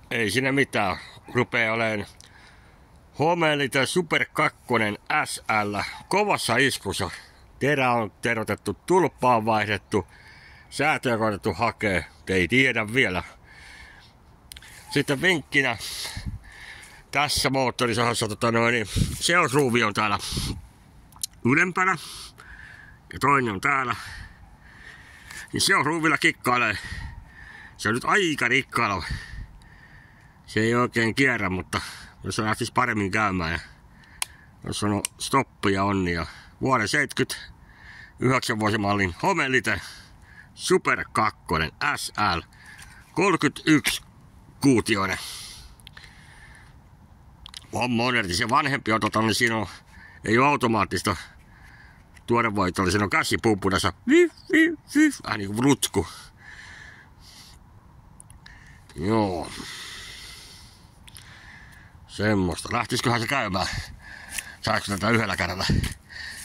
Ei siinä mitään. Rupee olemaan Homelite Super 2 SL kovassa iskussa. Terä on terotettu, tulppa on vaihdettu, säätöä on koetettu hakea, ei tiedä vielä. Sitten vinkkinä tässä moottorisahassa seosruuvi on täällä ylempänä ja toinen on täällä. Niin seosruuvilla kikkailee. Se on nyt aika rikkailla. Se ei oikein kierrä, mutta jos se lähtisi paremmin käymään. Ja jos on stoppia onni ja vuoden 79 vuosimallin Homelite Super 2 SL 31 kuutioinen. On moderni. Se vanhempi on niin siinä on, ei ole automaattista tuorevoitoa, siinä on käsipumppunassa vähän niin kuin rutsku. Joo. Semmoista. Lähtisiköhän se käymään? Saanko tätä yhdellä kädellä?